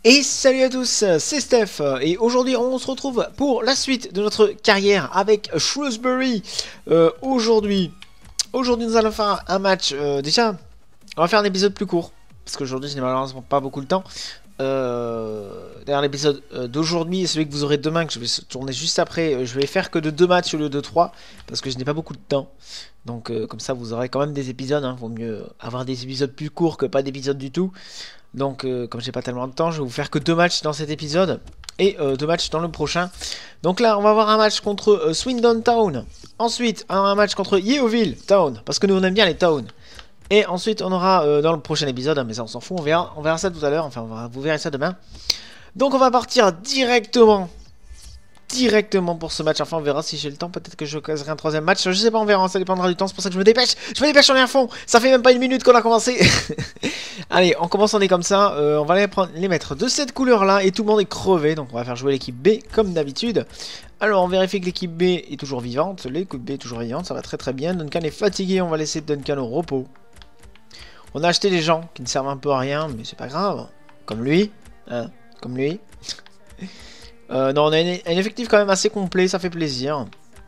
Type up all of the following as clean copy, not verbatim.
Et salut à tous, c'est Steph et aujourd'hui on se retrouve pour la suite de notre carrière avec Shrewsbury. Aujourd'hui nous allons faire un match, déjà on va faire un épisode plus court parce qu'aujourd'hui je n'ai malheureusement pas beaucoup de temps. D'ailleurs l'épisode d'aujourd'hui et celui que vous aurez demain, que je vais tourner juste après, je vais faire que de 2 matchs au lieu de 3 parce que je n'ai pas beaucoup de temps. Donc comme ça vous aurez quand même des épisodes, hein. Vaut mieux avoir des épisodes plus courts que pas d'épisodes du tout. Donc comme j'ai pas tellement de temps, je vais vous faire que 2 matchs dans cet épisode et 2 matchs dans le prochain. Donc là on va avoir un match contre Swindon Town. Ensuite un match contre Yeovil Town, parce que nous on aime bien les towns. Et ensuite on aura dans le prochain épisode, hein, mais ça on s'en fout, on verra ça tout à l'heure, enfin vous verrez ça demain. Donc on va partir directement pour ce match. Enfin on verra si j'ai le temps, peut-être que je caserai un 3ème match, je sais pas, on verra, ça dépendra du temps, c'est pour ça que je me dépêche, on est à fond, ça fait même pas 1 minute qu'on a commencé. Allez, on commence, on est comme ça, on va les mettre de cette couleur là et tout le monde est crevé, donc on va faire jouer l'équipe B comme d'habitude. Alors on vérifie que l'équipe B est toujours vivante, l'équipe B est toujours vivante, ça va très bien. Duncan est fatigué, on va laisser Duncan au repos. On a acheté des gens qui ne servent un peu à rien, mais c'est pas grave, comme lui, hein, comme lui. Non, on a un effectif quand même assez complet, ça fait plaisir.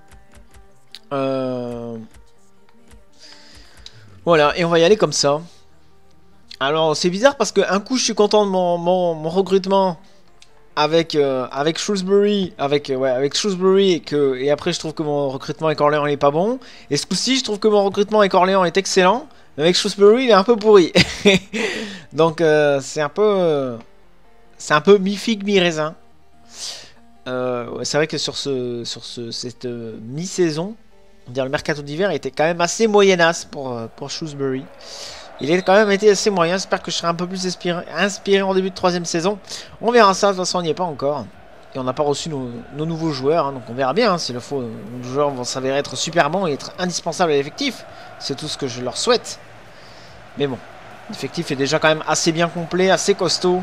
Voilà, et on va y aller comme ça. Alors c'est bizarre parce que un coup je suis content de mon recrutement avec Shrewsbury, avec Shrewsbury et après je trouve que mon recrutement avec Orléans il est pas bon. Et ce coup-ci je trouve que mon recrutement avec Orléans est excellent, mais avec Shrewsbury il est un peu pourri. Donc c'est un peu mi-figue mi-raisin. Ouais, c'est vrai que sur cette mi-saison, on va dire le mercato d'hiver était quand même assez moyennasse pour Shrewsbury. Il a quand même été assez moyen, j'espère que je serai un peu plus inspiré en début de 3ème saison. On verra ça, de toute façon on n'y est pas encore. Et on n'a pas reçu nos nouveaux joueurs, hein, donc on verra bien, hein, s'il le faut. Nos joueurs vont s'avérer être super bons et être indispensables à l'effectif. C'est tout ce que je leur souhaite. Mais bon, l'effectif est déjà quand même assez bien complet, assez costaud.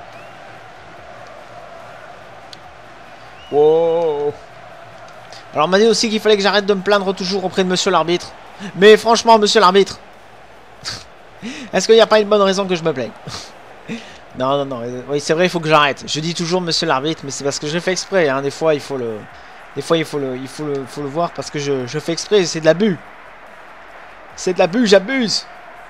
Wow. Alors on m'a dit aussi qu'il fallait que j'arrête de me plaindre toujours auprès de monsieur l'arbitre. Mais franchement, monsieur l'arbitre, est-ce qu'il n'y a pas une bonne raison que je me plaigne? Non, oui, c'est vrai, il faut que j'arrête. Je dis toujours monsieur l'arbitre, mais c'est parce que je fais exprès, hein. Des fois, il faut le voir parce que je fais exprès, c'est de l'abus. C'est de l'abus, j'abuse.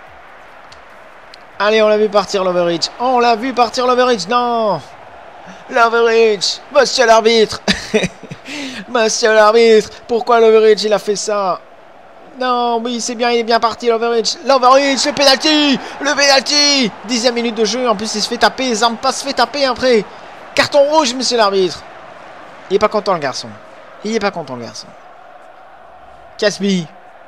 Allez, on l'a vu partir l'overreach. On l'a vu partir l'overreach, non. L'overreach, monsieur l'arbitre. Monsieur l'arbitre, pourquoi l'overreach il a fait ça? Non, oui, c'est bien, il est bien parti, l'overreach, le penalty, 10ème minute de jeu, en plus il se fait taper, Zampa se fait taper après. Carton rouge, monsieur l'arbitre. Il est pas content le garçon. Casby,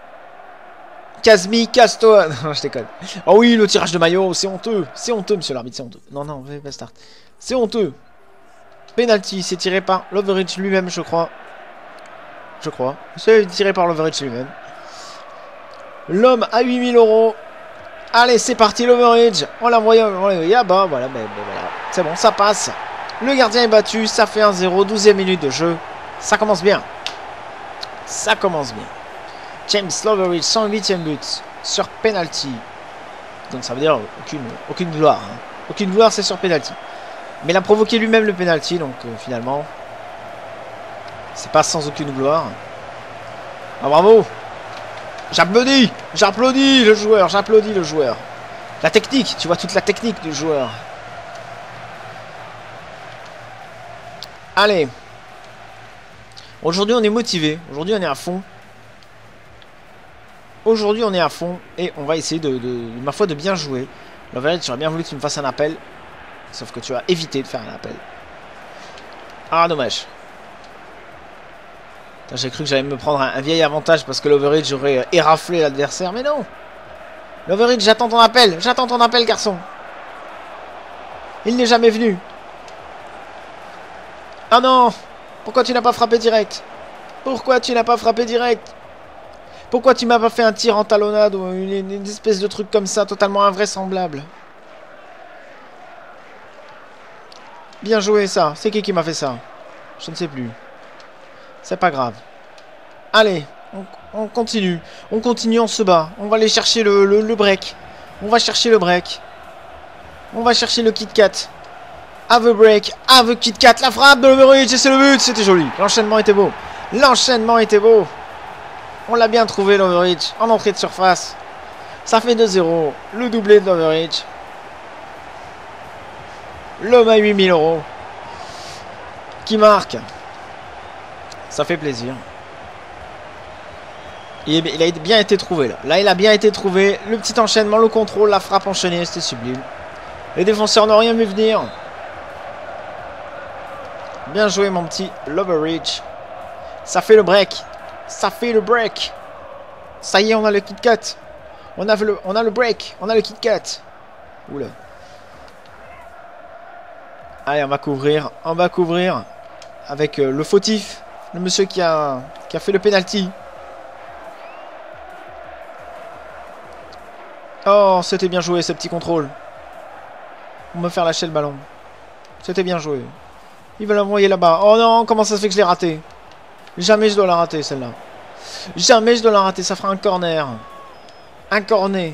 casse-toi. Non, je déconne. Oh oui, le tirage de maillot, c'est honteux, monsieur l'arbitre, c'est honteux. Non, pas start. C'est honteux. Penalty, c'est tiré par l'overreach lui-même, je crois. C'est tiré par l'overreach lui-même. L'homme à 8000 €. Allez, c'est parti, l'overreach. On l'a envoyé à bas. Voilà, voilà. C'est bon, ça passe. Le gardien est battu. Ça fait 1-0. 12ème minute de jeu. Ça commence bien. James Loveridge, 108ème but sur penalty. Donc ça veut dire aucune gloire. Hein. Aucune gloire, c'est sur penalty. Mais il a provoqué lui-même le penalty. Donc finalement, c'est pas sans aucune gloire. Ah, bravo. J'applaudis le joueur. La technique, tu vois toute la technique du joueur. Allez. Aujourd'hui on est motivé, aujourd'hui on est à fond. Et on va essayer ma foi, de bien jouer. La vérité, j'aurais bien voulu que tu me fasses un appel. Sauf que tu as évité de faire un appel. Ah, dommage. J'ai cru que j'allais me prendre un vieil avantage parce que l'overreach aurait éraflé l'adversaire, mais non. L'overreach, j'attends ton appel, garçon. Il n'est jamais venu. Ah non. Pourquoi tu n'as pas frappé direct? Pourquoi tu m'as pas fait un tir en talonnade ou une espèce de truc comme ça, totalement invraisemblable? Bien joué ça. C'est qui m'a fait ça? Je ne sais plus. C'est pas grave. Allez, on continue. On se bat. On va aller chercher le break. On va chercher le Kit Kat. Have a break, have a Kit Kat, la frappe de l'Overreach et c'est le but, c'était joli. L'enchaînement était beau. L'enchaînement était beau. On l'a bien trouvé l'Overreach en entrée de surface. Ça fait 2-0. Le doublé de l'Overreach. L'homme à 8000 € qui marque. Ça fait plaisir. Il a bien été trouvé là. Là, il a bien été trouvé. Le petit enchaînement, le contrôle, la frappe enchaînée, c'était sublime. Les défenseurs n'ont rien vu venir. Bien joué, mon petit L'Overreach. Ça fait le break. Ça fait le break. Ça y est, on a le Kit Kat. On a le break. On a le Kit Kat. Oula. Allez, on va couvrir. On va couvrir avec le fautif. Le monsieur qui a fait le penalty. Oh, c'était bien joué, ce petit contrôle. Pour me faire lâcher le ballon. C'était bien joué. Il va l'envoyer là-bas. Oh non, comment ça se fait que je l'ai raté? Jamais je dois la rater, celle-là. Jamais je dois la rater. Ça fera un corner. Un corner.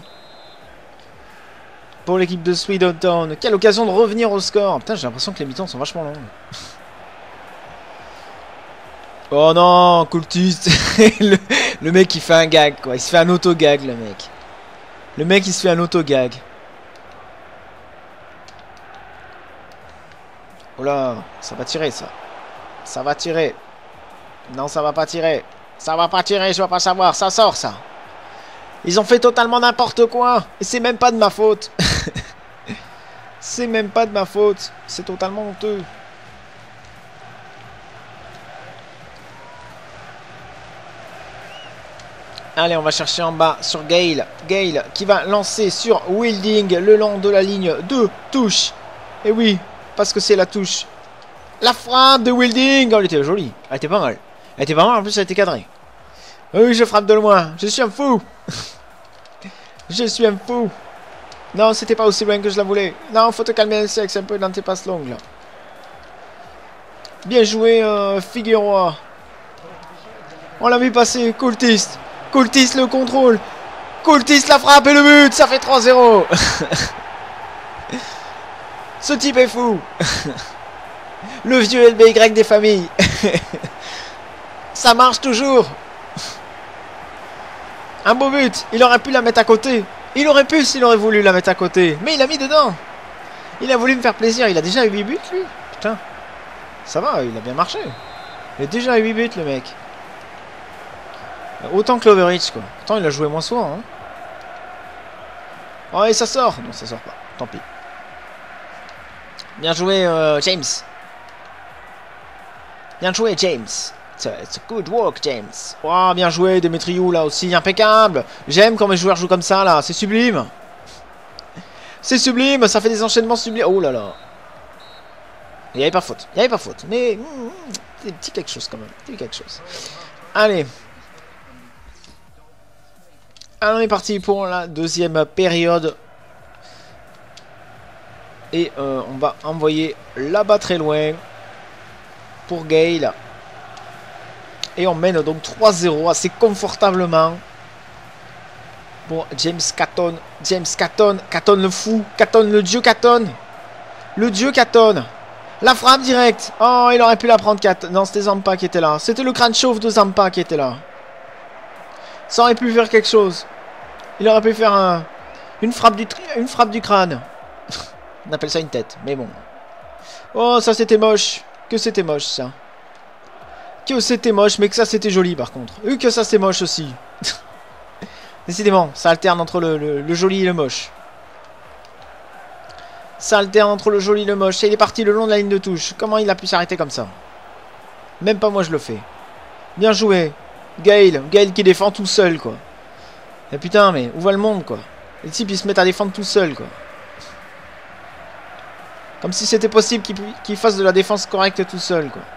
Pour l'équipe de Sweetentown. Quelle occasion de revenir au score. Putain, j'ai l'impression que les mi-temps sont vachement longues. Oh non, cultiste. le mec, il fait un gag, quoi. Il se fait un auto-gag, le mec. Le mec, il se fait un auto-gag. Oh là, ça va tirer, ça. Ça va tirer. Non, ça va pas tirer. Ça va pas tirer, je vais pas savoir. Ça sort, ça. Ils ont fait totalement n'importe quoi. Et c'est même pas de ma faute. C'est même pas de ma faute. C'est totalement honteux. Allez, on va chercher en bas sur Gale. Gale qui va lancer sur Wilding le long de la ligne de touche. Et oui, parce que c'est la touche. La frappe de Wilding. Oh, elle était jolie. Elle était pas mal. Elle était pas mal, en plus elle était cadrée. Oui, je frappe de loin. Je suis un fou. Je suis un fou. Non, c'était pas aussi loin que je la voulais. Non, faut te calmer le sexe un peu dans tes passes longues là. Bien joué, Figueroa. On l'a vu passer, cultiste. Cultiste le contrôle. Cultiste la frappe et le but. Ça fait 3-0. Ce type est fou. Le vieux LBY des familles. Ça marche toujours. Un beau but. Il aurait pu la mettre à côté. Il aurait pu s'il aurait voulu la mettre à côté. Mais il a mis dedans. Il a voulu me faire plaisir. Il a déjà 8 buts lui. Putain. Ça va, il a bien marché. Il a déjà 8 buts le mec. Autant que l'Overreach quoi. Pourtant il a joué moins souvent hein. Oh et ça sort. Non ça sort pas. Tant pis. Bien joué James. Bien joué James. It's a good work James. Oh bien joué Demetriou là aussi. Impeccable. J'aime quand mes joueurs jouent comme ça là. C'est sublime. C'est sublime. Ça fait des enchaînements sublimes. Oh là là. Il n'y avait pas faute. Il n'y avait pas faute. Mais petit quelque chose quand même. Petit quelque chose. Allez. Alors on est parti pour la deuxième période. Et on va envoyer là-bas très loin pour Gale. Et on mène donc 3-0 assez confortablement pour James Catton. James Catton. Catton le fou. Catton le dieu Catton. Le dieu Catton. La frappe directe. Oh il aurait pu la prendre 4. Non c'était Zampa qui était là. C'était le crâne chauve de Zampa qui était là. Ça aurait pu faire quelque chose. Il aurait pu faire une frappe du crâne. On appelle ça une tête, mais bon. Oh, ça c'était moche. Que c'était moche, ça. Que c'était moche, mais que ça c'était joli, par contre. Que ça c'est moche aussi. Décidément, ça alterne entre le joli et le moche. Ça alterne entre le joli et le moche. Et il est parti le long de la ligne de touche. Comment il a pu s'arrêter comme ça? Même pas moi je le fais. Bien joué. Gale qui défend tout seul quoi. Et putain mais où va le monde quoi? Les types ils se mettent à défendre tout seul quoi. Comme si c'était possible qu'ils fassent de la défense correcte tout seul quoi.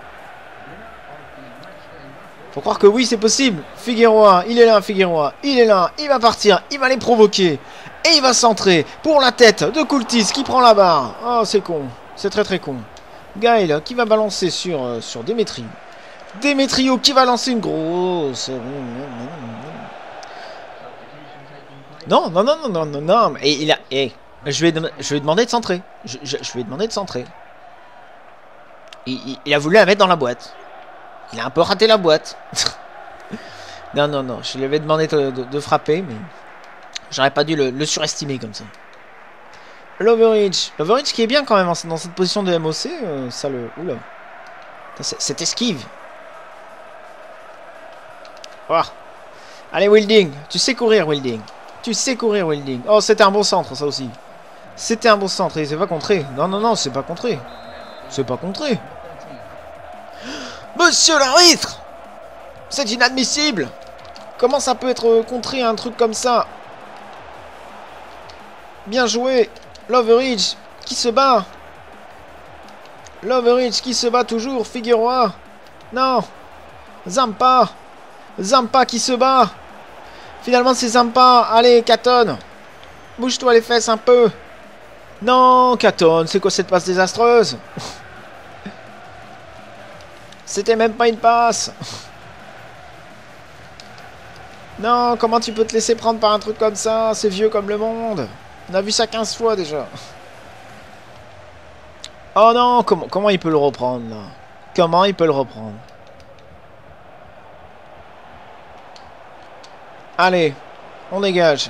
Faut croire que oui c'est possible. Figueroa, il est là Figueroa. Il est là, il va partir, il va les provoquer. Et il va centrer pour la tête de Cultis qui prend la barre. Oh c'est con, c'est très très con. Gale qui va balancer sur Demetrio. Demetrio qui va lancer une grosse... Non. Et il a... Je vais lui demander de centrer. Je vais lui demander de centrer. Il a voulu la mettre dans la boîte. Il a un peu raté la boîte. Non, non, non. Je lui avais demandé de frapper, mais j'aurais pas dû le surestimer comme ça. L'Overreach. L'Overreach qui est bien quand même dans cette position de MOC. Ça le... Oula. Cette esquive. Oh. Allez, Wilding. Tu sais courir, Wilding. Tu sais courir, Wilding. Oh, c'était un bon centre, ça aussi. C'était un bon centre. Et c'est pas contré. Non, non, non, c'est pas contré. C'est pas contré. Monsieur l'arbitre! C'est inadmissible! Comment ça peut être contré un truc comme ça? Bien joué! L'Overreach qui se bat! L'Overreach qui se bat toujours! Figueroa! Non! Zampa! Zampa qui se bat! Finalement c'est Zampa! Allez, Katon! Bouge-toi les fesses un peu! Non, Katon! C'est quoi cette passe désastreuse? C'était même pas une passe. Non, comment tu peux te laisser prendre par un truc comme ça? C'est vieux comme le monde. On a vu ça 15 fois déjà. Oh non, comment il peut le reprendre là? Comment il peut le reprendre? Allez, on dégage.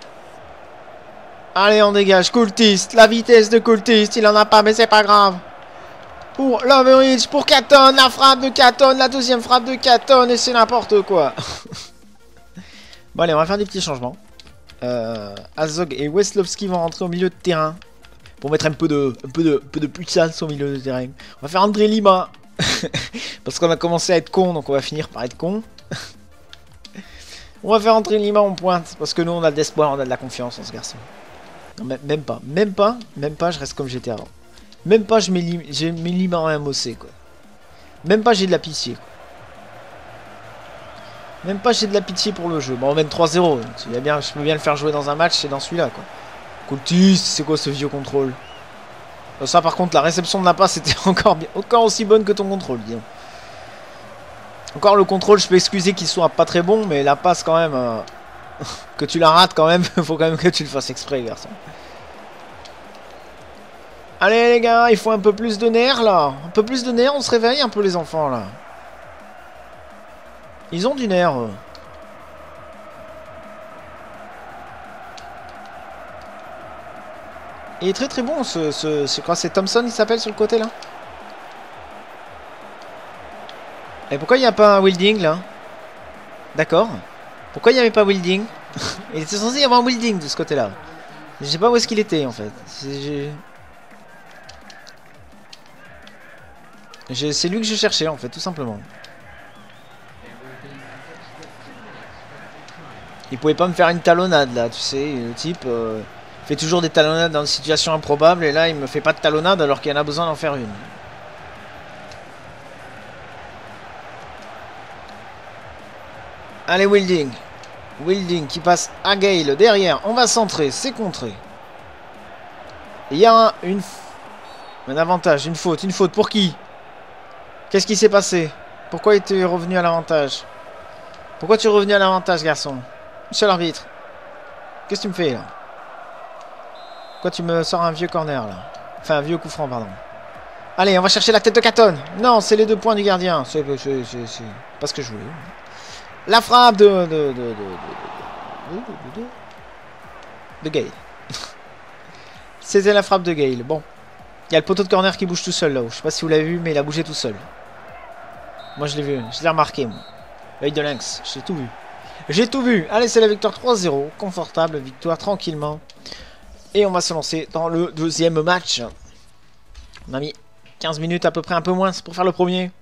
Allez, on dégage. Cultiste, la vitesse de Cultiste, il en a pas mais c'est pas grave. Pour l'Overreach, pour Katon, la frappe de Katon, la deuxième frappe de Katon, et c'est n'importe quoi. Bon allez, on va faire des petits changements. Azog et Weslowski vont rentrer au milieu de terrain. Pour mettre un peu de puissance au milieu de terrain. On va faire André Lima. Parce qu'on a commencé à être con, donc on va finir par être con. On va faire André Lima en pointe. Parce que nous on a de l'espoir, on a de la confiance en ce garçon. Non, même pas, je reste comme j'étais avant. Même pas j'ai mis Lima en MOC quoi. Même pas j'ai de la pitié quoi. Même pas j'ai de la pitié pour le jeu. Bon on mène 3-0. Je peux bien le faire jouer dans un match, c'est dans celui-là quoi. Cultiste, c'est quoi ce vieux contrôle? Ça par contre la réception de la passe était encore aussi bonne que ton contrôle, disons. Encore le contrôle, je peux excuser qu'il soit pas très bon, mais la passe quand même que tu la rates quand même, faut quand même que tu le fasses exprès garçon. Allez les gars, il faut un peu plus de nerfs là. Un peu plus de nerfs, on se réveille un peu les enfants là. Ils ont du nerf. Il est très très bon je crois que c'est Thompson il s'appelle sur le côté là. Et pourquoi il n'y a pas un Wilding là? D'accord. Pourquoi il n'y avait pas Wilding? Il était censé y avoir un Wilding de ce côté là. Je sais pas où est-ce qu'il était en fait. C'est lui que je cherchais en fait, tout simplement. Il pouvait pas me faire une talonnade là, tu sais, le type fait toujours des talonnades dans des situations improbables et là il me fait pas de talonnade alors qu'il y en a besoin d'en faire une. Allez Wilding. Wilding qui passe à Gale derrière, on va centrer, c'est contré. Il y a un avantage, une faute pour qui? Qu'est-ce qui s'est passé? Pourquoi il est revenu à l'avantage? Pourquoi tu es revenu à l'avantage, garçon? Monsieur l'arbitre. Qu'est-ce que tu me fais, là? Pourquoi tu me sors un vieux corner, là? Enfin, un vieux coup franc, pardon. Allez, on va chercher la tête de Katon. Non, c'est les 2 points du gardien. C'est pas ce que je voulais. La frappe de Gale. C'était la frappe de Gale. Bon. Il y a le poteau de corner qui bouge tout seul, là-haut. Je sais pas si vous l'avez vu, mais il a bougé tout seul. Moi je l'ai vu, je l'ai remarqué moi. L'œil de lynx, j'ai tout vu. J'ai tout vu. Allez, c'est la victoire 3-0. Confortable, victoire tranquillement. Et on va se lancer dans le deuxième match. On a mis 15 minutes à peu près, un peu moins, pour faire le premier.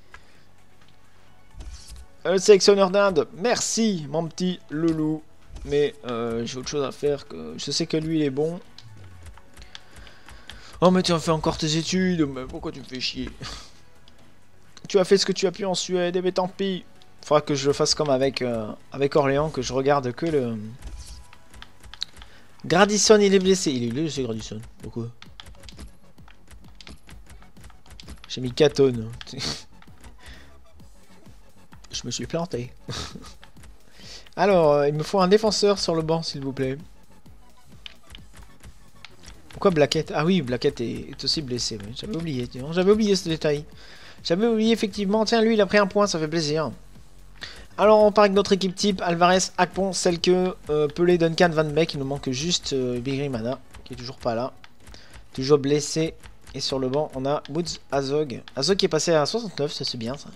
Le sélectionneur d'Inde, merci mon petit loulou. Mais j'ai autre chose à faire. Je sais que lui il est bon. Oh mais tu as fait encore tes études, mais pourquoi tu me fais chier? Tu as fait ce que tu as pu en Suède, et mais tant pis. Faudra que je le fasse comme avec Orléans, que je regarde que le... Gradisson, il est blessé. Il est blessé, Gradisson. Pourquoi? J'ai mis Katon. Je me suis planté. Alors, il me faut un défenseur sur le banc, s'il vous plaît. Pourquoi Blackett? Ah oui, Blackett est aussi blessé. Oui. J'avais oublié, j'avais oublié ce détail. J'avais oublié effectivement. Tiens, lui, il a pris un point, ça fait plaisir. Alors, on part avec notre équipe type. Alvarez, Akpom, Selke, Pelé, Duncan, Van Beek. Il nous manque juste Birimana, qui est toujours pas là. Toujours blessé. Et sur le banc, on a Woods, Azog. Azog qui est passé à 69, ça c'est bien ça.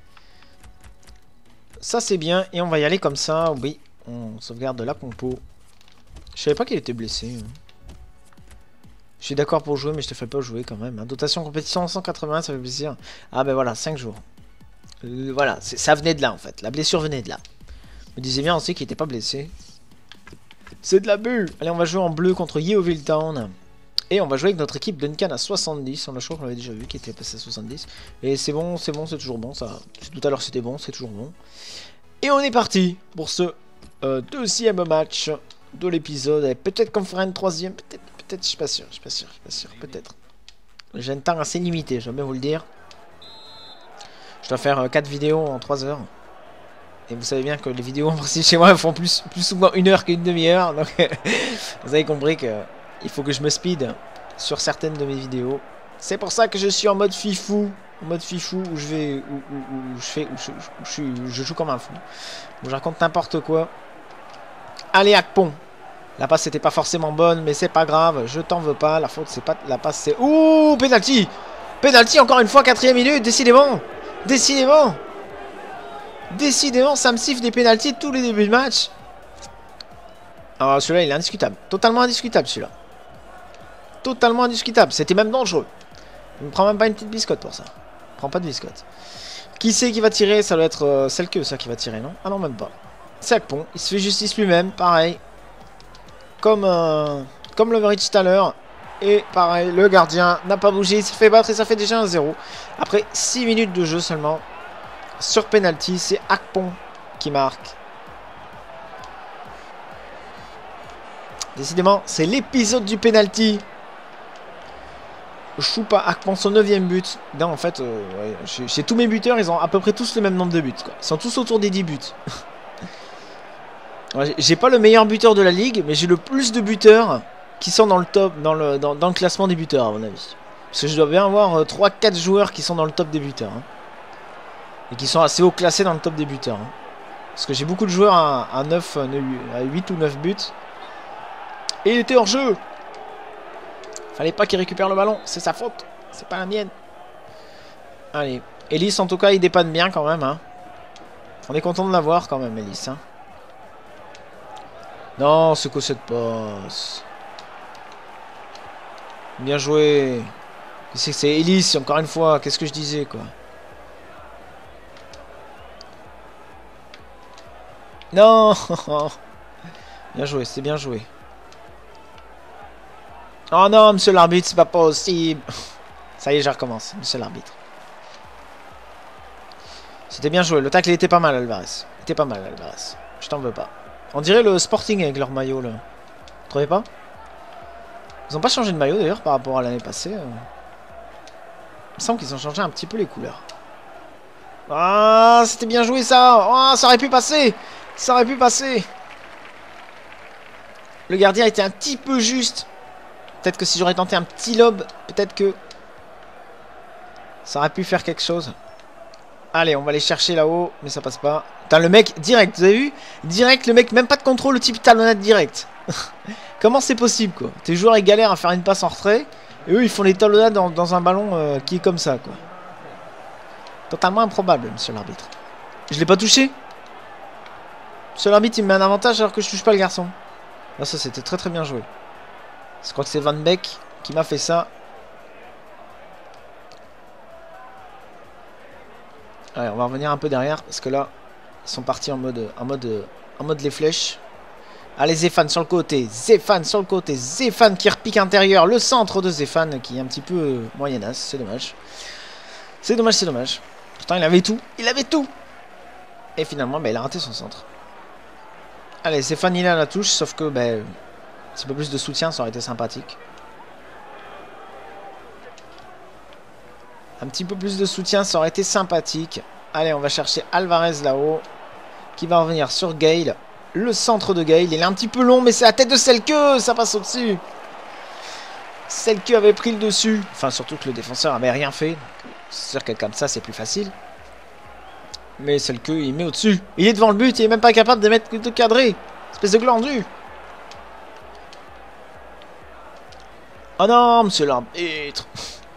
Ça c'est bien. Et on va y aller comme ça. Oui, on sauvegarde la compo. Je savais pas qu'il était blessé. Je suis d'accord pour jouer, mais je te fais pas jouer quand même. Dotation compétition 180, ça fait plaisir. Ah ben voilà, 5 jours. Voilà, ça venait de là en fait. La blessure venait de là. Je me disais bien aussi qu'il était pas blessé. C'est de la bulle. Allez, on va jouer en bleu contre Yeovil Town. Et on va jouer avec notre équipe Duncan à 70. On a chaud qu'on l'avait déjà vu qui était passé à 70. Et c'est bon, c'est toujours bon. Ça. Tout à l'heure c'était bon, c'est toujours bon. Et on est parti pour ce deuxième match de l'épisode. Et peut-être qu'on fera une troisième. Peut-être, je suis pas sûr. Peut-être. J'ai un temps assez limité, je vais bien vous le dire. Je dois faire 4 vidéos en 3 heures. Et vous savez bien que les vidéos en principe chez moi elles font plus souvent 1 heure qu'une demi-heure. Donc vous avez compris que il faut que je me speed sur certaines de mes vidéos. C'est pour ça que je suis en mode fifou. En mode fifou où je vais. Je joue comme un fou. Où je raconte n'importe quoi. Allez, Akpom. La passe c'était pas forcément bonne, mais c'est pas grave. Je t'en veux pas. La faute c'est pas. La passe c'est. Ouh, penalty. Penalty encore une fois, 4ème minute. Décidément. Décidément, ça me siffle des pénaltys tous les débuts de match. Alors celui-là, il est indiscutable. Totalement indiscutable celui-là. Totalement indiscutable. C'était même dangereux. Il ne prend même pas une petite biscotte pour ça. Il prend pas de biscotte. Qui c'est qui va tirer? Ça doit être Selke ça qui va tirer, non? Ah non, même pas. C'est Akpom. Il se fait justice lui-même. Pareil. Comme Leverage tout à l'heure. Et pareil, le gardien n'a pas bougé. Il s'est fait battre et ça fait déjà un 0. Après 6 minutes de jeu seulement. Sur penalty, c'est Akpom qui marque. Décidément, c'est l'épisode du penalty. Choupa Akpom, son 9ème but. Non, en fait, ouais, chez tous mes buteurs, ils ont à peu près tous le même nombre de buts. Quoi. Ils sont tous autour des 10 buts. Ouais, j'ai pas le meilleur buteur de la ligue, mais j'ai le plus de buteurs qui sont dans le top, dans le classement des buteurs, à mon avis. Parce que je dois bien avoir 3-4 joueurs qui sont dans le top des buteurs. Hein. Et qui sont assez haut classés dans le top des buteurs. Hein. Parce que j'ai beaucoup de joueurs à 9, à 8 ou 9 buts. Et il était hors jeu. Fallait pas qu'il récupère le ballon. C'est sa faute. C'est pas la mienne. Allez. Ellis, en tout cas, il dépanne bien quand même. Hein. On est content de l'avoir quand même, Ellis. Hein. Non, c'est quoi cette passe? Bien joué. C'est Ellis, encore une fois. Qu'est-ce que je disais, quoi? Non. Bien joué, c'est bien joué. Oh non, monsieur l'arbitre, c'est pas possible. Ça y est, je recommence, monsieur l'arbitre. C'était bien joué, le tacle était pas mal, Alvarez. Était pas mal, Alvarez. Je t'en veux pas. On dirait le Sporting avec leur maillot, là. Vous trouvez pas? Ils ont pas changé de maillot, d'ailleurs, par rapport à l'année passée. Il me semble qu'ils ont changé un petit peu les couleurs. Ah, c'était bien joué, ça. Oh, ça aurait pu passer. Ça aurait pu passer. Le gardien était un petit peu juste. Peut-être que si j'aurais tenté un petit lob, peut-être que ça aurait pu faire quelque chose. Allez, on va aller chercher là-haut, mais ça passe pas. Putain, le mec, direct, vous avez vu? Direct, le mec, même pas de contrôle, le type talonnade direct. Comment c'est possible, quoi? Tes joueurs, ils galèrent à faire une passe en retrait, et eux, ils font les talonnades dans un ballon qui est comme ça, quoi. Totalement improbable, monsieur l'arbitre. Je l'ai pas touché? Monsieur l'arbitre, il me met un avantage alors que je touche pas le garçon. Là, ça, c'était très très bien joué. Je crois que c'est Van Beek qui m'a fait ça. Allez, on va revenir un peu derrière parce que là, ils sont partis en mode les flèches. Allez, Zéphane sur le côté. Zéphane sur le côté. Zéphane qui repique intérieur. Le centre de Zéphane qui est un petit peu moyenasse. C'est dommage. C'est dommage, c'est dommage. Pourtant, il avait tout. Il avait tout. Et finalement, il a raté son centre. Allez, Zéphane, il est à la touche. Sauf que, un petit peu plus de soutien, ça aurait été sympathique. Un petit peu plus de soutien, ça aurait été sympathique. Allez, on va chercher Alvarez là-haut. Qui va revenir sur Gale. Le centre de Gale. Il est un petit peu long, mais c'est la tête de Selke. Ça passe au-dessus. Selke avait pris le dessus. Enfin, surtout que le défenseur avait rien fait. C'est sûr que comme ça, c'est plus facile. Mais Selke, il met au-dessus. Il est devant le but, il est même pas capable de cadrer. Espèce de glandu. Oh non, monsieur l'arbitre.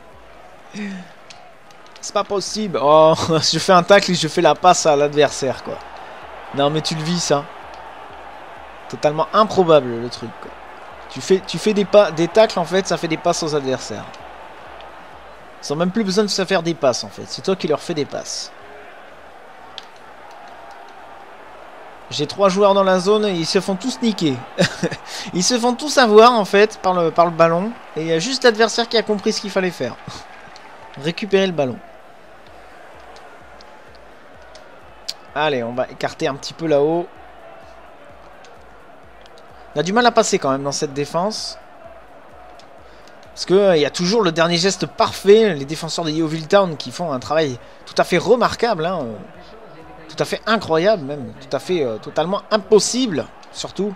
C'est pas possible. Oh, je fais un tacle et je fais la passe à l'adversaire, quoi. Non, mais tu le vis, ça. Totalement improbable, le truc, quoi. Tu fais des tacles, en fait, ça fait des passes aux adversaires. Ils ont même plus besoin de se faire des passes, en fait. C'est toi qui leur fais des passes. J'ai 3 joueurs dans la zone et ils se font tous niquer. Ils se font tous avoir, en fait, par le ballon. Et il y a juste l'adversaire qui a compris ce qu'il fallait faire. Récupérer le ballon. Allez, on va écarter un petit peu là-haut. On a du mal à passer quand même dans cette défense. Parce qu'il y a toujours le dernier geste parfait. Les défenseurs de Yeovil Town qui font un travail tout à fait remarquable. Hein, tout à fait incroyable même. Tout à fait totalement impossible. Surtout.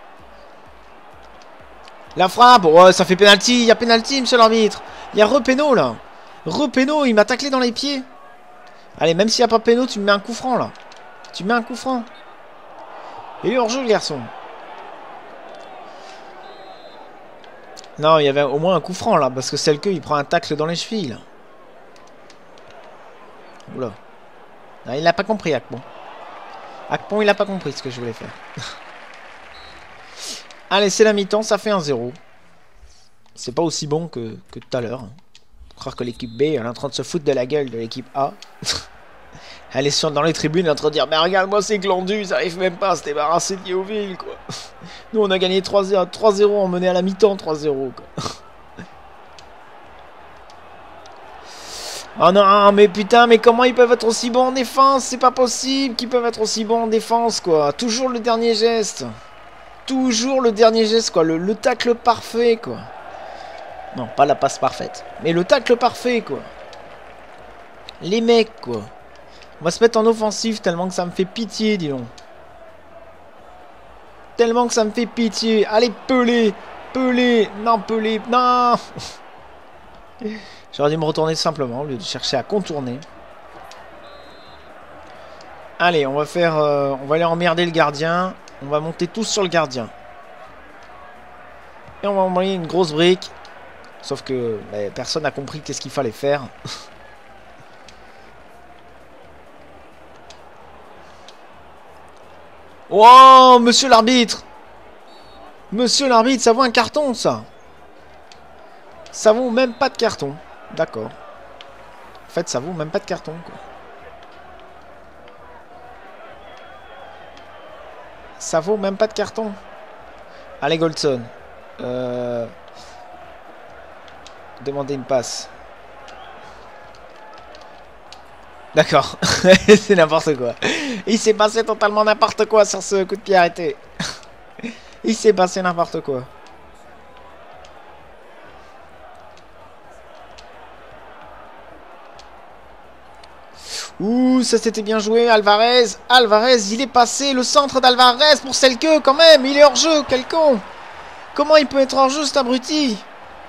La frappe. Ouais, ça fait pénalty. Il y a pénalty, monsieur l'arbitre. Il y a repéno là. Repéno, il m'a taclé dans les pieds. Allez, même s'il n'y a pas péno, tu me mets un coup franc là. Tu mets un coup franc. Il est hors jeu le garçon. Non, il y avait au moins un coup franc là. Parce que Selke il prend un tacle dans les chevilles là. Oula. Non, il n'a pas compris, Akpon. Akpon, il n'a pas compris ce que je voulais faire. Allez, c'est la mi-temps, ça fait 1-0. C'est pas aussi bon que tout à l'heure. Croire que l'équipe B elle est en train de se foutre de la gueule de l'équipe A. Elle est dans les tribunes en train de dire mais regarde-moi ces glandus, ils arrivent même pas à se débarrasser de Yeovil quoi. Nous on a gagné 3-0, on menait à la mi-temps 3-0 quoi. Oh non mais putain, mais comment ils peuvent être aussi bons en défense? C'est pas possible qu'ils peuvent être aussi bons en défense quoi. Toujours le dernier geste. Toujours le dernier geste quoi, le tacle parfait quoi. Non, pas la passe parfaite. Mais le tacle parfait, quoi. Les mecs, quoi. On va se mettre en offensive tellement que ça me fait pitié, dis donc. Tellement que ça me fait pitié. Allez, Pelé. Pelé. Non, Pelé. Non. J'aurais dû me retourner simplement au lieu de chercher à contourner. Allez, on va faire... on va aller emmerder le gardien. On va monter tous sur le gardien. Et on va envoyer une grosse brique. Sauf que bah, personne n'a compris qu'est-ce qu'il fallait faire. Oh, monsieur l'arbitre! Monsieur l'arbitre, ça vaut un carton, ça! Ça vaut même pas de carton. D'accord. En fait, ça vaut même pas de carton, quoi. Ça vaut même pas de carton. Allez, Goldson. Demandez une passe. D'accord. C'est n'importe quoi. Il s'est passé totalement n'importe quoi sur ce coup de pied arrêté. Il s'est passé n'importe quoi. Ouh, ça c'était bien joué, Alvarez. Alvarez, il est passé. Le centre d'Alvarez pour Selke quand même. Il est hors jeu, quel con. Comment il peut être hors jeu cet abruti?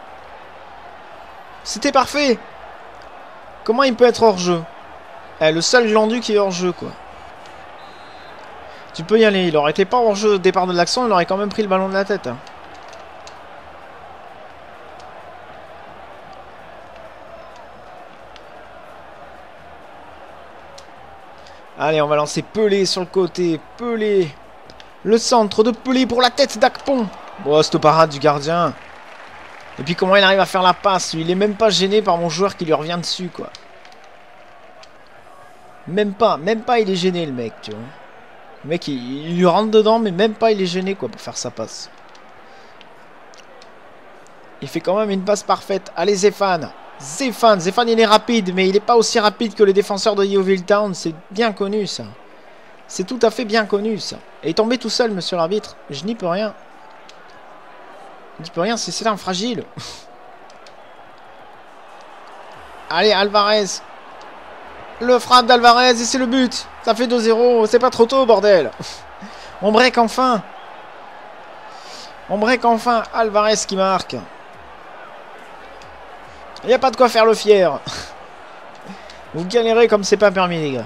C'était parfait. Comment il peut être hors jeu? Le seul glandu qui est hors jeu, quoi. Tu peux y aller. Il aurait été pas hors jeu au départ de l'action. Il aurait quand même pris le ballon de la tête. Hein. Allez, on va lancer Pelé sur le côté. Pelé. Le centre de Pelé pour la tête d'Akpon. Oh, cette parade du gardien. Et puis comment il arrive à faire la passe? Il est même pas gêné par mon joueur qui lui revient dessus, quoi. Même pas il est gêné, le mec, tu vois. Le mec, il lui rentre dedans, mais même pas il est gêné, quoi, pour faire sa passe. Il fait quand même une passe parfaite. Allez, Zéphane. Zéphane, il est rapide, mais il n'est pas aussi rapide que les défenseurs de Yeovil Town. C'est bien connu, ça. C'est tout à fait bien connu, ça. Et il est tombé tout seul, monsieur l'arbitre. Je n'y peux rien. Je n'y peux rien, c'est un fragile. Allez, Alvarez. Le frappe d'Alvarez et c'est le but. Ça fait 2-0. C'est pas trop tôt, bordel. On break enfin. On break enfin. Alvarez qui marque. Il n'y a pas de quoi faire le fier. Vous galérez comme c'est pas permis, les gars.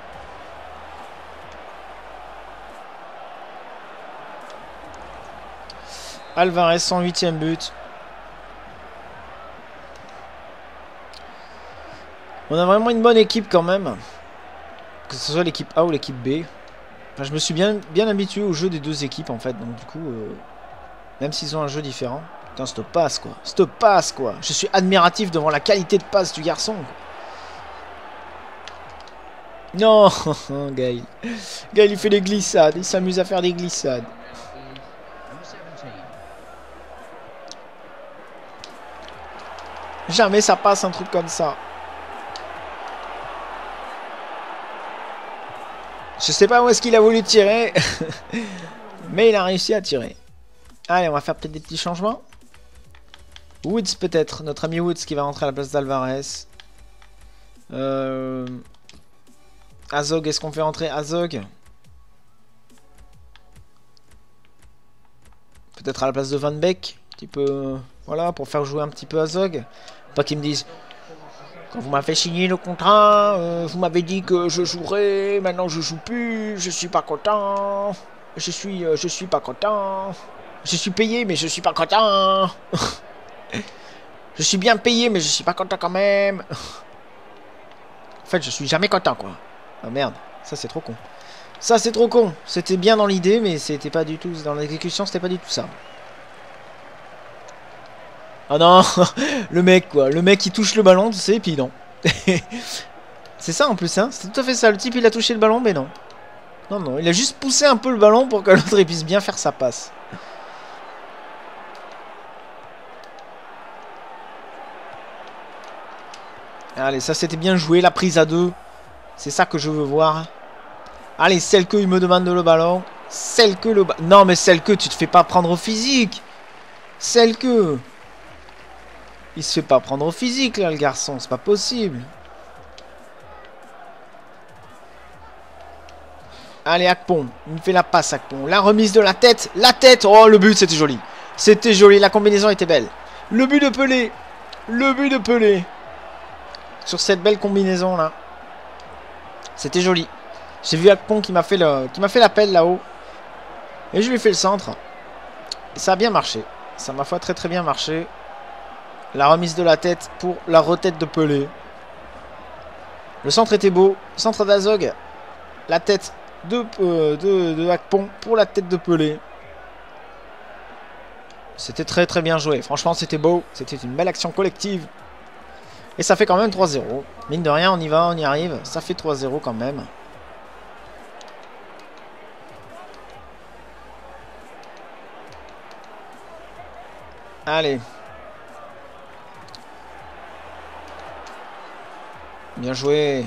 Alvarez, son 8e but. On a vraiment une bonne équipe quand même. Que ce soit l'équipe A ou l'équipe B. Enfin, je me suis bien habitué au jeu des deux équipes en fait. Donc du coup, même s'ils ont un jeu différent. Putain, cette passe quoi. Cette passe quoi. Je suis admiratif devant la qualité de passe du garçon. Non, Gaël. Gaël il fait des glissades. Il s'amuse à faire des glissades. Jamais ça passe un truc comme ça. Je sais pas où est-ce qu'il a voulu tirer. Mais il a réussi à tirer. Allez, on va faire peut-être des petits changements. Woods peut-être. Notre ami Woods qui va rentrer à la place d'Alvarez. Azog, est-ce qu'on fait rentrer Azog? Peut-être à la place de Van Beek. Un petit peu... Voilà, pour faire jouer un petit peu Azog. Pas qu'ils me disent... Quand vous m'avez signé le contrat, vous m'avez dit que je jouerais, maintenant je joue plus, je suis pas content. Je suis pas content. Je suis payé mais je suis pas content. Je suis bien payé mais je suis pas content quand même. En fait, je suis jamais content quoi. Ah merde, ça c'est trop con. Ça c'est trop con. C'était bien dans l'idée mais c'était pas du tout dans l'exécution, c'était pas du tout ça. Oh non, le mec quoi, le mec qui touche le ballon, tu sais, et puis non. C'est ça en plus, hein, c'est tout à fait ça, le type il a touché le ballon, mais non. Non, non, il a juste poussé un peu le ballon pour que l'autre puisse bien faire sa passe. Allez, ça c'était bien joué, la prise à deux. C'est ça que je veux voir. Allez, celle que il me demande le ballon. Celle que le ballon... Non mais celle que tu te fais pas prendre au physique. Celle que... Il se fait pas prendre au physique là le garçon, c'est pas possible. Allez Akpom, il me fait la passe Akpom. La remise de la tête, oh le but c'était joli. C'était joli, la combinaison était belle. Le but de Pelé. Le but de Pelé. Sur cette belle combinaison là. C'était joli. J'ai vu Akpom qui m'a fait l'appel là-haut. Et je lui ai fait le centre. Et ça a bien marché. Ça m'a foi très très bien marché. La remise de la tête pour la retête de Pelé. Le centre était beau. Centre d'Azog. La tête de Akpom pour la tête de Pelé. C'était très très bien joué. Franchement, c'était beau. C'était une belle action collective. Et ça fait quand même 3-0. Mine de rien, on y va, on y arrive. Ça fait 3-0 quand même. Allez. Bien joué.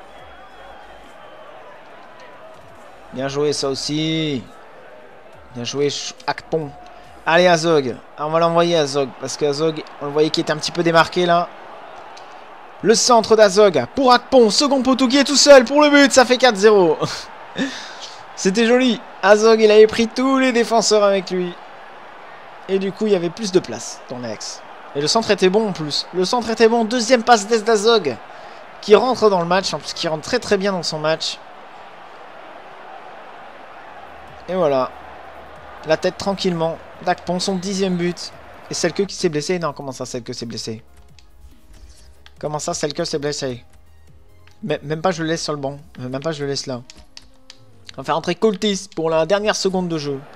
Bien joué ça aussi. Bien joué Akpom. Allez Azog. On va l'envoyer Azog. Parce qu'Azog, on le voyait qu'il était un petit peu démarqué là. Le centre d'Azog pour Akpom. Second poteau qui est tout seul pour le but. Ça fait 4-0. C'était joli. Azog il avait pris tous les défenseurs avec lui. Et du coup il y avait plus de place dans l'axe. Et le centre était bon en plus. Le centre était bon. Deuxième passe d'Azog. Qui rentre dans le match, en plus qui rentre très très bien dans son match. Et voilà. La tête tranquillement. D'Akpom, son 10e but. Et celle qui s'est blessée. Non, comment ça, celle que s'est blessée? Comment ça, celle que s'est blessée? Même pas je le laisse sur le banc. Même pas je le laisse là. On va faire entrer Coltis pour la dernière seconde de jeu.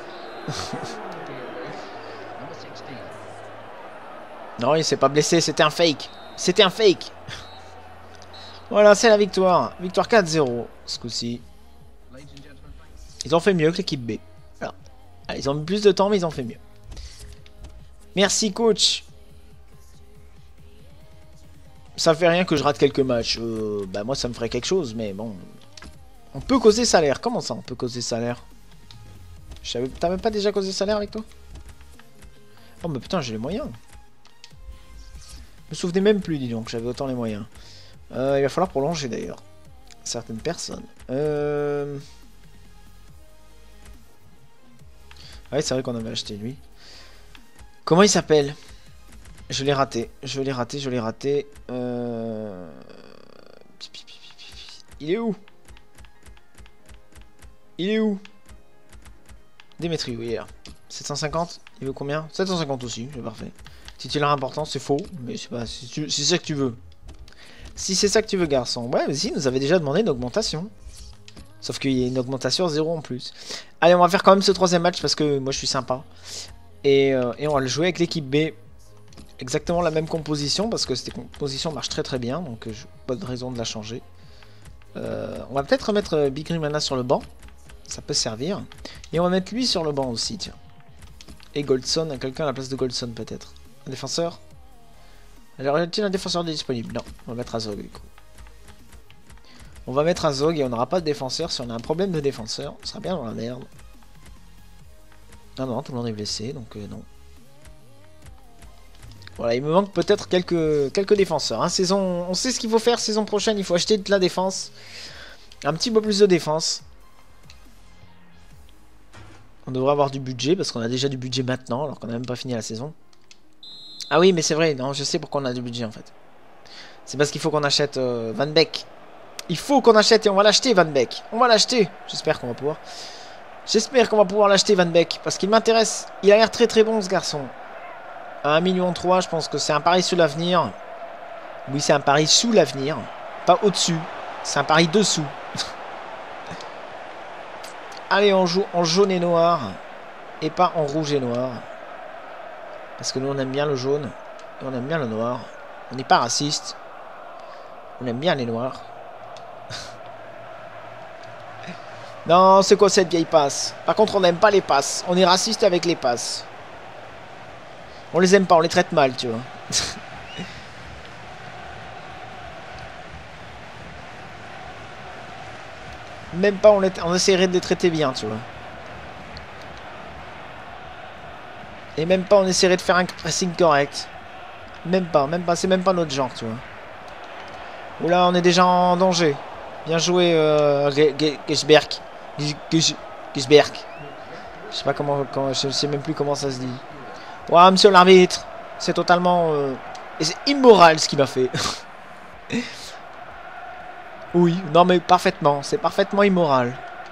Non, il s'est pas blessé, c'était un fake. C'était un fake. Voilà, c'est la victoire. Victoire 4-0 ce coup-ci. Ils ont fait mieux que l'équipe B. Voilà. Allez, ils ont mis plus de temps, mais ils ont fait mieux. Merci, coach. Ça fait rien que je rate quelques matchs. Bah, moi, ça me ferait quelque chose, mais bon. On peut causer salaire. Comment ça, on peut causer salaire? T'avais pas déjà causé salaire avec toi? Oh, mais putain, j'ai les moyens. Je me souvenais même plus, dis donc, j'avais autant les moyens. Il va falloir prolonger d'ailleurs. Certaines personnes. Ouais, c'est vrai qu'on avait acheté lui. Comment il s'appelle? Je l'ai raté. Il est où? Dimitri, oui, il est là. 750. Il veut combien? 750 aussi, c'est parfait. Titulaire important, c'est faux. Mais c'est pas... si c'est ça que tu veux. Si c'est ça que tu veux, garçon. Ouais, mais si, nous avait déjà demandé une augmentation. Sauf qu'il y a une augmentation 0 en plus. Allez, on va faire quand même ce troisième match parce que moi je suis sympa. Et on va le jouer avec l'équipe B. Exactement la même composition parce que cette composition marche très très bien. Donc pas de raison de la changer. On va peut-être remettre Big Rimana sur le banc. Ça peut servir. Et on va mettre lui sur le banc aussi, tiens. Et Goldson, quelqu'un à la place de Goldson peut-être. Un défenseur. Alors, y a un défenseur disponible? Non, on va mettre Azog du coup. On va mettre Azog et on n'aura pas de défenseur. Si on a un problème de défenseur, on sera bien dans la merde. Ah non, tout le monde est blessé, donc non. Voilà, il me manque peut-être quelques défenseurs. Hein. On sait ce qu'il faut faire saison prochaine, il faut acheter de la défense. Un petit peu plus de défense. On devrait avoir du budget, parce qu'on a déjà du budget maintenant, alors qu'on n'a même pas fini la saison. Ah oui, mais c'est vrai, non, je sais pourquoi on a du budget en fait. C'est parce qu'il faut qu'on achète Van Beek. Il faut qu'on achète et on va l'acheter Van Beek. On va l'acheter. J'espère qu'on va pouvoir. J'espère qu'on va pouvoir l'acheter Van Beek, parce qu'il m'intéresse. Il a l'air très très bon ce garçon. À 1,3 million, je pense que c'est un pari sous l'avenir. Oui, c'est un pari sous l'avenir. Pas au-dessus. C'est un pari dessous. Allez, on joue en jaune et noir. Et pas en rouge et noir. Parce que nous, on aime bien le jaune. Et on aime bien le noir. On n'est pas raciste. On aime bien les noirs. Non, c'est quoi cette vieille passe? Par contre, on n'aime pas les passes. On est raciste avec les passes. On les aime pas, on les traite mal, tu vois. Même pas, on essaierait de les traiter bien, tu vois. Et même pas, on essaierait de faire un pressing correct. Même pas, c'est même pas notre genre, tu vois. Oula, on est déjà en danger. Bien joué, Gesberg. Gesberg. Je sais pas comment, je sais même plus comment ça se dit. Ouah, monsieur l'arbitre, c'est totalement... Et c'est immoral ce qu'il m'a fait. Oui, non mais parfaitement, c'est parfaitement immoral.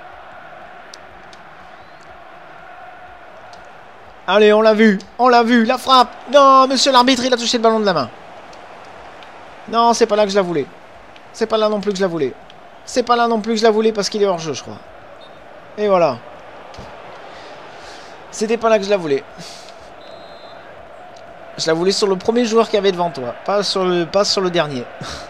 Allez, on l'a vu, la frappe. Non, monsieur l'arbitre, il a touché le ballon de la main. Non, c'est pas là que je la voulais. C'est pas là non plus que je la voulais. C'est pas là non plus que je la voulais parce qu'il est hors jeu, je crois. Et voilà. C'était pas là que je la voulais. Je la voulais sur le premier joueur qu'il y avait devant toi, pas sur le dernier.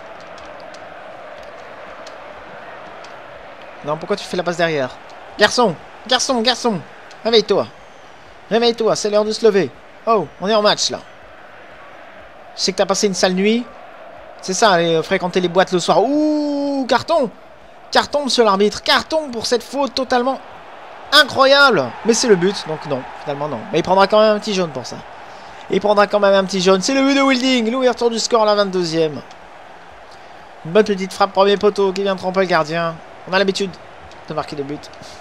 Non, pourquoi tu fais la passe derrière? Garçon, réveille-toi. Réveille-toi, c'est l'heure de se lever. Oh, on est en match là. Je sais que t'as passé une sale nuit. C'est ça, aller fréquenter les boîtes le soir. Ouh, carton. Carton, monsieur l'arbitre. Carton pour cette faute totalement incroyable. Mais c'est le but, donc non, finalement non. Mais il prendra quand même un petit jaune pour ça. Il prendra quand même un petit jaune. C'est le but de Wilding. L'ouverture du score à la 22e. Une bonne petite frappe, premier poteau qui vient tromper le gardien. On a l'habitude de marquer des buts.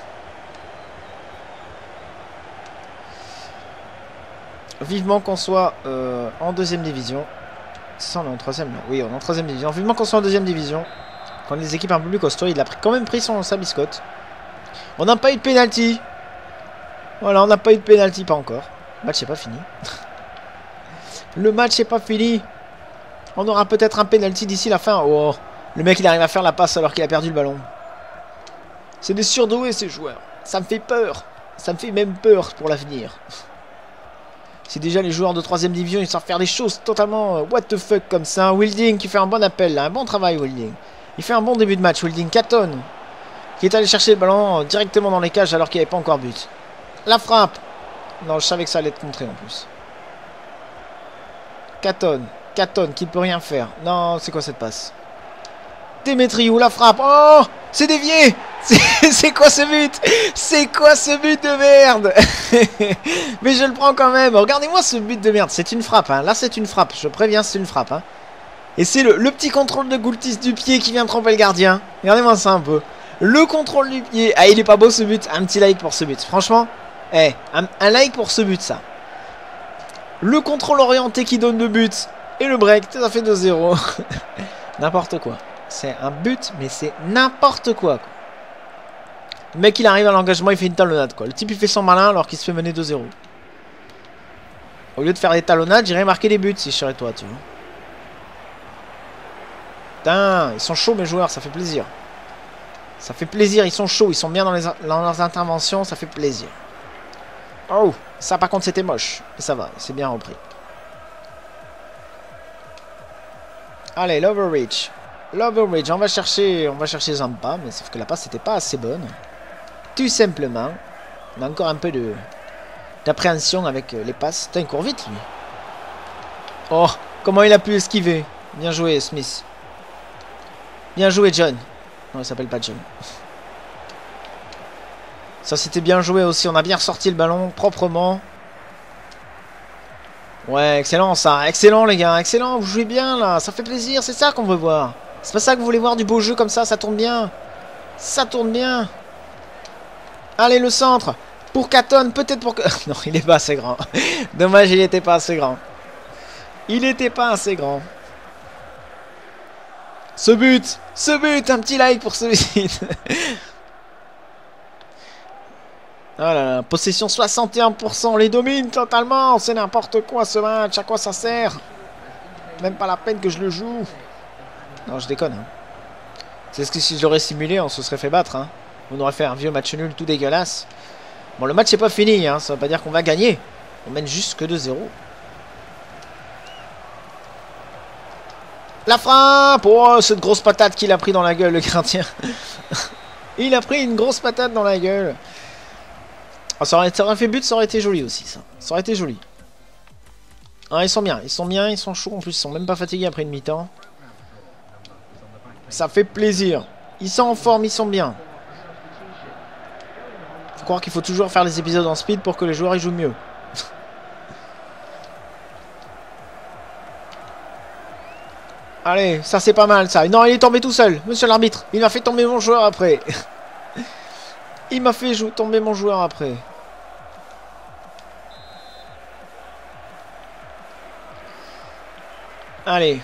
Vivement qu'on soit en deuxième division. C'est ça, on est en troisième là. Oui, on est en troisième division. Vivement qu'on soit en deuxième division. Quand les équipes un peu plus costauds, il a quand même pris sa biscotte. On n'a pas eu de pénalty. Voilà, on n'a pas eu de pénalty, pas encore. Le match n'est pas fini. Le match n'est pas fini. On aura peut-être un pénalty d'ici la fin. Oh, le mec il arrive à faire la passe alors qu'il a perdu le ballon. C'est des surdoués ces joueurs. Ça me fait peur. Ça me fait même peur pour l'avenir. Si déjà les joueurs de 3ème division ils savent faire des choses totalement what the fuck comme ça. Wilding qui fait un bon appel là, un bon travail Wilding. Il fait un bon début de match Wilding. Catton qui est allé chercher le ballon directement dans les cages alors qu'il n'y avait pas encore but. La frappe. Non, je savais que ça allait être contré en plus. Catton qui ne peut rien faire. Non, c'est quoi cette passe? Démétriou, la frappe. Oh, c'est dévié. C'est quoi ce but? C'est quoi ce but de merde? Mais je le prends quand même. Regardez-moi ce but de merde. C'est une frappe. Hein. Là, c'est une frappe. Je préviens, c'est une frappe. Hein. Et c'est le petit contrôle de Goultis du pied qui vient tromper le gardien. Regardez-moi ça un peu. Le contrôle du pied. Ah, il est pas beau ce but. Un petit like pour ce but. Franchement, un like pour ce but, ça. Le contrôle orienté qui donne 2 buts. Et le break, ça fait 2-0. N'importe quoi. C'est un but, mais c'est n'importe quoi. Le mec, il arrive à l'engagement, il fait une talonnade, quoi. Le type, il fait son malin alors qu'il se fait mener 2-0. Au lieu de faire des talonnades, j'irais marquer des buts si je serais toi, tu vois. Putain, ils sont chauds, mes joueurs, ça fait plaisir. Ça fait plaisir, ils sont chauds, ils sont bien dans leurs interventions, ça fait plaisir. Oh, ça par contre, c'était moche. Mais ça va, c'est bien repris. Allez, l'overreach. L'overreach, on va chercher Zampa, mais sauf que la passe n'était pas assez bonne. Tout simplement. On a encore un peu d'appréhension avec les passes. Putain, il court vite, lui. Oh, comment il a pu esquiver. Bien joué, Smith. Bien joué, John. Non, il s'appelle pas John. Ça, c'était bien joué aussi. On a bien ressorti le ballon proprement. Ouais, excellent ça. Excellent, les gars. Excellent. Vous jouez bien, là. Ça fait plaisir. C'est ça qu'on veut voir. C'est pas ça que vous voulez voir, du beau jeu comme ça. Ça tourne bien. Ça tourne bien. Allez, le centre. Pour Katon. Peut-être pour... Non, il est pas assez grand. Dommage, il était pas assez grand. Il était pas assez grand. Ce but. Un petit like pour celui-ci. Ah là là, possession 61%, on les domine totalement, c'est n'importe quoi ce match, à quoi ça sert? Même pas la peine que je le joue. Non, je déconne. Hein. C'est ce que si je l'aurais simulé, on se serait fait battre. Hein. On aurait fait un vieux match nul tout dégueulasse. Bon, le match n'est pas fini, hein. Ça veut pas dire qu'on va gagner. On mène juste que 2-0. La frappe! Oh, cette grosse patate qu'il a pris dans la gueule, le gardien. Il a pris une grosse patate dans la gueule. Oh, ça aurait fait but, ça aurait été joli aussi, ça. Ça aurait été joli. Ah, ils sont bien, ils sont chauds en plus, ils sont même pas fatigués après une mi-temps. Ça fait plaisir. Ils sont en forme, ils sont bien. Faut croire qu'il faut toujours faire les épisodes en speed pour que les joueurs y jouent mieux. Allez, ça c'est pas mal ça. Non, il est tombé tout seul, monsieur l'arbitre. Il m'a fait tomber mon joueur après. Il m'a fait tomber mon joueur après. Allez.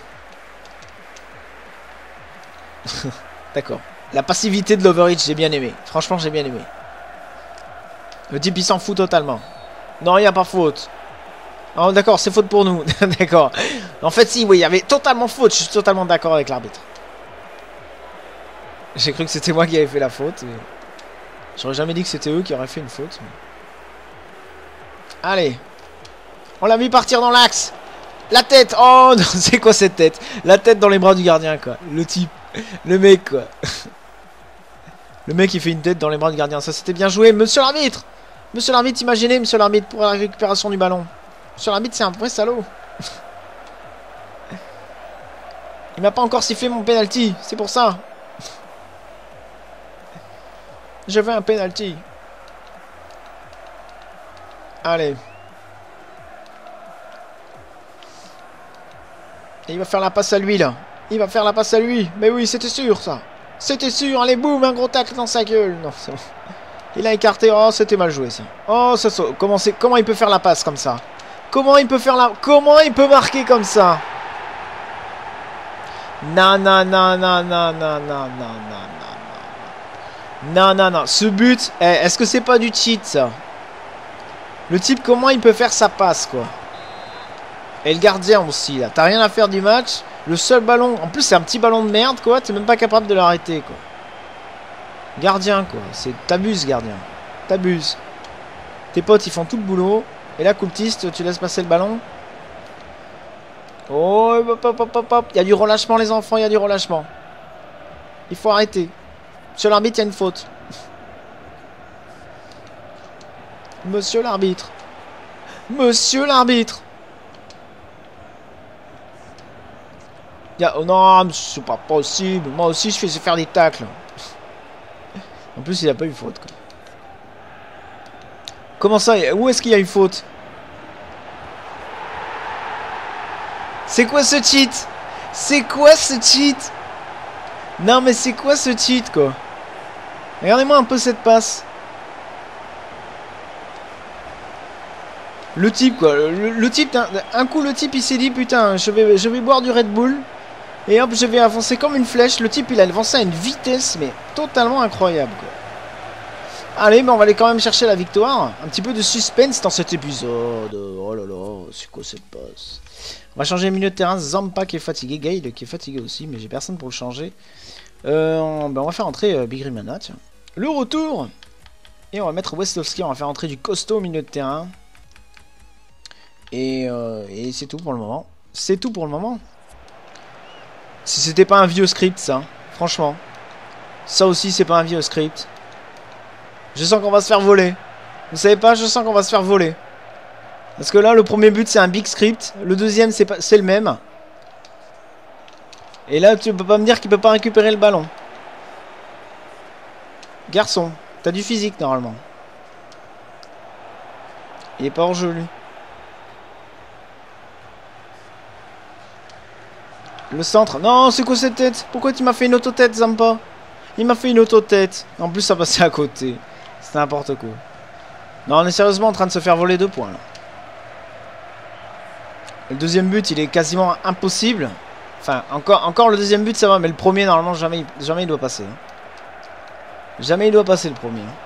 D'accord. La passivité de l'Overreach, j'ai bien aimé. Franchement, j'ai bien aimé. Le type, il s'en fout totalement. Non, il n'y a pas faute. Oh, d'accord, c'est faute pour nous. D'accord. En fait, si, oui, il y avait totalement faute. Je suis totalement d'accord avec l'arbitre. J'ai cru que c'était moi qui avais fait la faute. Mais... j'aurais jamais dit que c'était eux qui auraient fait une faute. Mais... allez. On l'a vu partir dans l'axe. La tête. Oh, c'est quoi cette tête? La tête dans les bras du gardien, quoi. Le type. Le mec, quoi. Le mec, il fait une tête dans les bras du gardien. Ça, c'était bien joué. Monsieur l'arbitre. Monsieur l'arbitre, imaginez, monsieur l'arbitre, pour la récupération du ballon. Monsieur l'arbitre, c'est un vrai salaud. Il m'a pas encore sifflé mon penalty. C'est pour ça. Je veux un penalty. Allez. Et il va faire la passe à lui, là. Il va faire la passe à lui. Mais oui, c'était sûr, ça. C'était sûr. Allez, boum, un gros tacle dans sa gueule. Non, c'est bon. Il a écarté. Oh, c'était mal joué, ça. Oh, ça... comment il peut faire la passe comme ça? Comment il peut faire la... comment il peut marquer comme ça? Non, non, non, non, non, non, non, non, non, non. Non, non, non. Ce but, est-ce que c'est pas du cheat, ça? Le type, comment il peut faire sa passe, quoi? Et le gardien aussi, là. T'as rien à faire du match. Le seul ballon... en plus, c'est un petit ballon de merde, quoi. T'es même pas capable de l'arrêter, quoi. Gardien, quoi. T'abuses, gardien. T'abuses. Tes potes, ils font tout le boulot. Et là, cultiste, tu laisses passer le ballon. Oh, hop, hop, hop, hop, hop. Il y a du relâchement, les enfants, il y a du relâchement. Il faut arrêter. Monsieur l'arbitre, il y a une faute. Monsieur l'arbitre. Monsieur l'arbitre. Oh non, c'est pas possible. Moi aussi, je fais faire des tacles. En plus, il a pas eu faute, quoi. Comment ça? Où est-ce qu'il y a eu faute? C'est quoi ce cheat? C'est quoi ce cheat? Non, mais c'est quoi ce cheat, quoi? Regardez-moi un peu cette passe. Le type quoi, le type, un coup le type il s'est dit putain je vais boire du Red Bull. Et hop je vais avancer comme une flèche. Le type il a avancé à une vitesse mais totalement incroyable quoi. Allez mais on va aller quand même chercher la victoire. Un petit peu de suspense dans cet épisode. Oh là là, c'est quoi cette passe. On va changer le milieu de terrain. Zampa qui est fatigué, Gale qui est fatigué aussi. Mais j'ai personne pour le changer. On va faire entrer Big Rimana, tiens. Le retour. Et on va mettre Westlowski. On va faire entrer du costaud au milieu de terrain. Et c'est tout pour le moment. C'est tout pour le moment. Si c'était pas un vieux script ça. Franchement. Ça aussi c'est pas un vieux script. Je sens qu'on va se faire voler. Vous savez pas, je sens qu'on va se faire voler. Parce que là, le premier but, c'est un big script. Le deuxième, c'est le même. Et là, tu peux pas me dire qu'il peut pas récupérer le ballon. Garçon, t'as du physique, normalement. Il est pas hors jeu, lui. Le centre. Non, c'est quoi cette tête? Pourquoi tu m'as fait une auto-tête, Zampa? Il m'a fait une auto-tête. En plus, ça passait à côté. C'est n'importe quoi. Non, on est sérieusement en train de se faire voler 2 points là. Le deuxième but, il est quasiment impossible. Enfin, encore le deuxième but, ça va, mais le premier, normalement, jamais il doit passer. Hein. Jamais il doit passer le premier. Hein.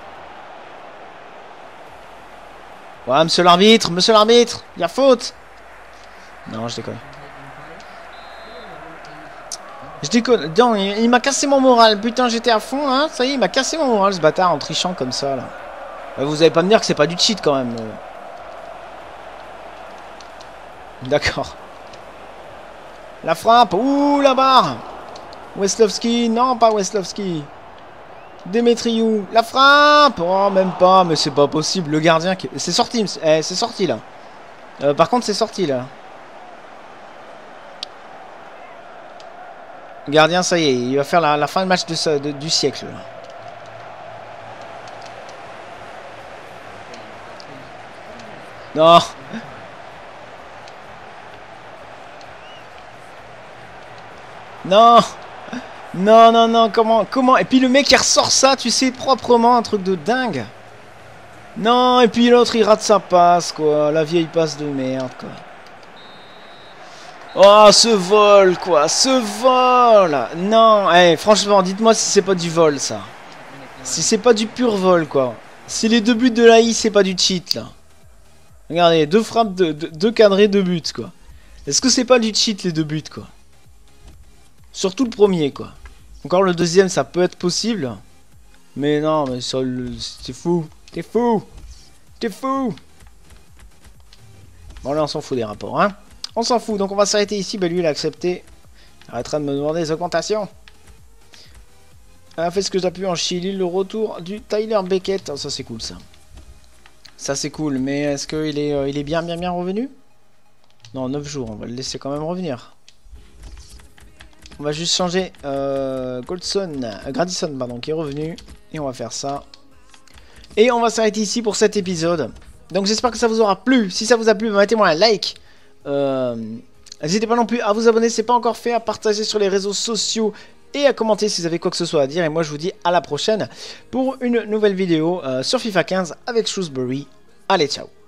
Ouais, monsieur l'arbitre, il y a faute. Non, je déconne. Je déconne. Non, il m'a cassé mon moral. Putain, j'étais à fond, hein. Ça y est, il m'a cassé mon moral, ce bâtard, en trichant comme ça, là. Vous allez pas me dire que c'est pas du cheat, quand même. D'accord. La frappe. Ouh, la barre. Westlowski. Non, pas Westlowski. Demetriou. La frappe. Oh, même pas. Mais c'est pas possible. Le gardien qui... C'est sorti. C'est sorti, là. Par contre, c'est sorti, là. Gardien, ça y est, il va faire la fin de match du siècle. Là. Non. Non. Non, non, non, comment? Et puis le mec il ressort ça, tu sais, proprement, un truc de dingue. Non, et puis l'autre il rate sa passe, quoi. La vieille passe de merde, quoi. Oh, ce vol, quoi. Ce vol. Non, hey, franchement, dites-moi si c'est pas du vol, ça. Si c'est pas du pur vol, quoi. Si les 2 buts de l'AI, c'est pas du cheat, là. Regardez, 2 frappes, 2 cadrés, 2 buts, quoi. Est-ce que c'est pas du cheat, les 2 buts, quoi? Surtout le premier, quoi. Encore le deuxième, ça peut être possible. Mais non, mais c'est fou. T'es fou. T'es fou. Bon, là, on s'en fout des rapports, hein. On s'en fout, donc on va s'arrêter ici. Bah lui il a accepté. Il arrêtera de me demander des augmentations. Elle a fait ce que j'ai pu en Chili. Le retour du Tyler Beckett. Oh, ça c'est cool ça. Ça c'est cool, mais est-ce qu'il est, il est bien revenu? Non, 9 jours, on va le laisser quand même revenir. On va juste changer Gradison, pardon, qui est revenu. Et on va faire ça. Et on va s'arrêter ici pour cet épisode. Donc j'espère que ça vous aura plu. Si ça vous a plu, mettez-moi un like. N'hésitez pas non plus à vous abonner si ce n'est pas encore fait, à partager sur les réseaux sociaux et à commenter si vous avez quoi que ce soit à dire. Et moi je vous dis à la prochaine pour une nouvelle vidéo sur FIFA 15 avec Shrewsbury. Allez, ciao.